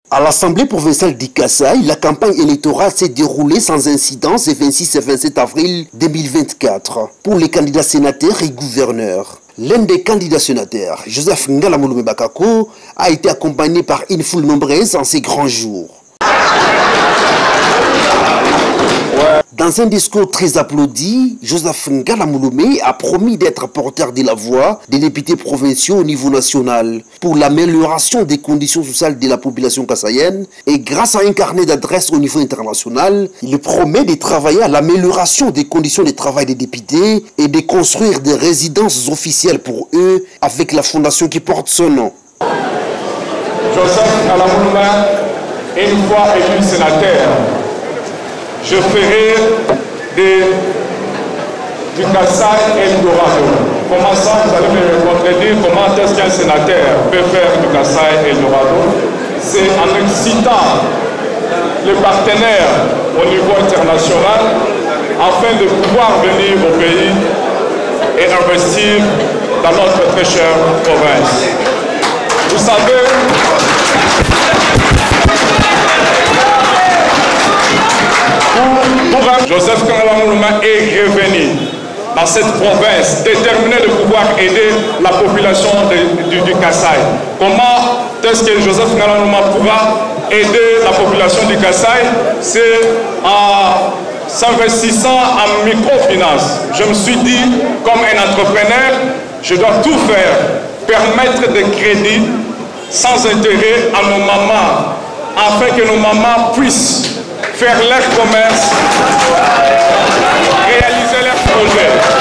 À l'Assemblée provinciale du Kasaï, la campagne électorale s'est déroulée sans incidence le 26 et 27 avril 2024 pour les candidats sénateurs et gouverneurs. L'un des candidats sénateurs, Joseph Ngalamouloumé Bakako, a été accompagné par une foule nombreuse en ces grands jours. Dans un discours très applaudi, Joseph Ngalamouloumé a promis d'être porteur de la voix des députés provinciaux au niveau national pour l'amélioration des conditions sociales de la population kassaïenne et grâce à un carnet d'adresses au niveau international, il promet de travailler à l'amélioration des conditions de travail des députés et de construire des résidences officielles pour eux avec la fondation qui porte son nom. Joseph Ngalamouloumé, une fois élu sénateur, je ferai du Kasaï Eldorado. Commençant, vous allez me contredire comment est-ce qu'un sénateur peut faire du Kasaï Eldorado. C'est en excitant les partenaires au niveau international afin de pouvoir venir au pays et investir dans notre très chère province. Vous savez, Joseph Ngalamouloumé est revenu dans cette province déterminé de pouvoir aider la population du Kasaï. Comment est-ce que Joseph Ngalamouloumé pourra aider la population du Kasaï? C'est en s'investissant en microfinance. Je me suis dit, comme un entrepreneur, je dois tout faire, permettre des crédits sans intérêt à nos mamans, afin que nos mamans puissent faire leur commerce, réaliser leurs projets.